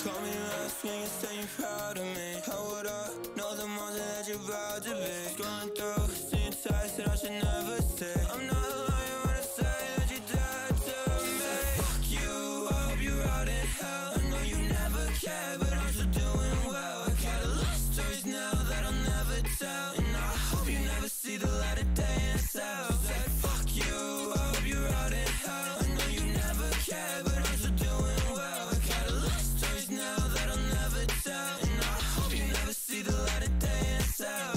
Call me last when you say you're proud of me. How would I know the monster that you're about to be? Scrolling through, seeing texts that I should never say. I'm not lying when I say that you died to me. Fuck you, I hope you're out in hell. I know you never cared, but I'm still doing well. I got a lot of stories now that I'll never tell, and I hope you never see the light of day in hell. Say fuck you, I hope you're out in hell. I know you never cared, but I'm still doing well. I got a lot of stories now that I'll never tell, and I hope you never see the light of day in hell.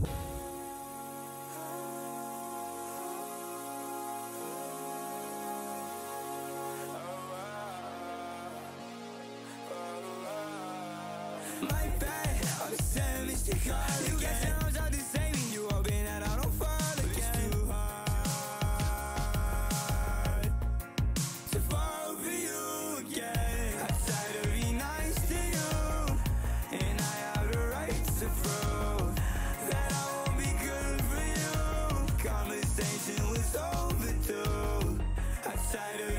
My bad, I'll send me to call again. You got sounds out the same, you hoping that I don't fall again. It's too hard to fall for you again. I try to be nice to you, and I have the right to prove that I won't be good for you. Conversation was overdue. I try to